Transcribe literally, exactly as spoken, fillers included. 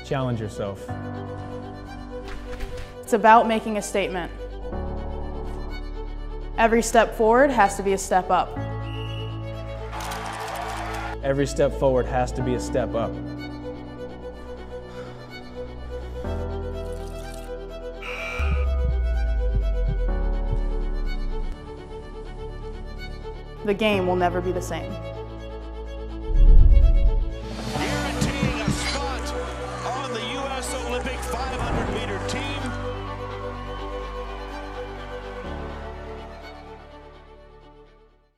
Challenge yourself. It's about making a statement. Every step forward has to be a step up. Every step forward has to be a step up. The game will never be the same.